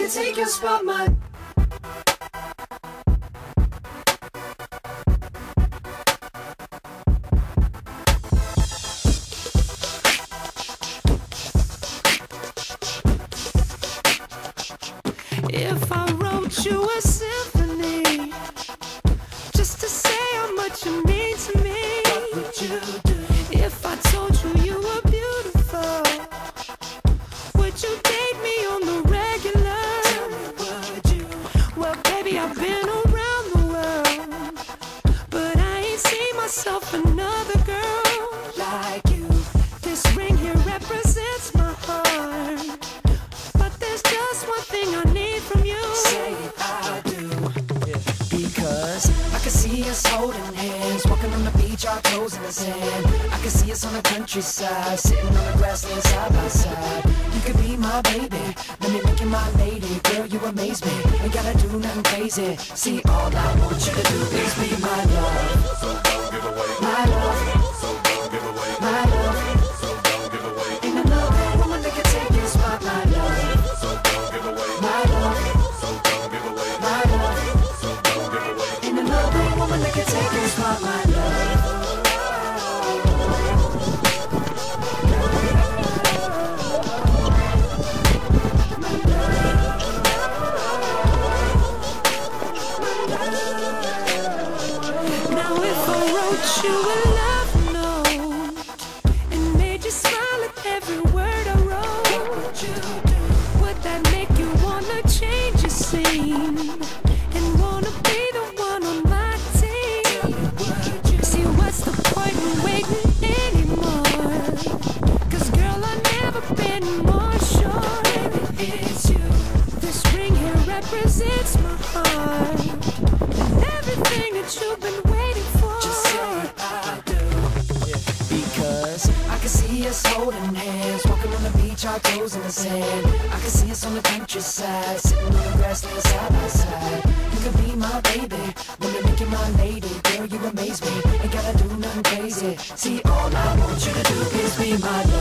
can take your spot, my. If I wrote you a symphony just to say how much you mean to me, What would you do? if I told you you were beautiful, would you date me on the regular? Tell me, would you? Well, baby, I've been around the world, but I ain't seen myself another girl Like you. This ring here represents my heart, but there's just one thing I need from you. Say I do. Because I can see us holding hands, walking on the beach, our toes in the sand. I can see us on the countryside, sitting on the grassland side by side. You could be my baby, let me make you my lady. Girl, you amaze me, ain't gotta do nothing crazy. See, all I want you to do is be my love. So don't give away. My love, So don't give away. my love. So don't give away. Ain't another woman that can take your spot, my love. So don't give away. My love, So don't give away. my love. So don't give away. Ain't another woman that can take your spot, my love. Now if I wrote you a love note and made you smile at every word I wrote, would that make you wanna change your scene and wanna be the one on my team? See, what's the point in waiting anymore? 'Cause girl, I've never been more sure It's you. this ring here represents my heart and everything that you've been waiting for. Just say I do. Because I can see us holding hands, walking on the beach, our toes in the sand. I can see us on the countryside, sitting on the grassland side by side. You could be my baby, let me make you my lady. Girl, you amaze me, ain't gotta do nothing crazy. See, all I want you to do is be my love.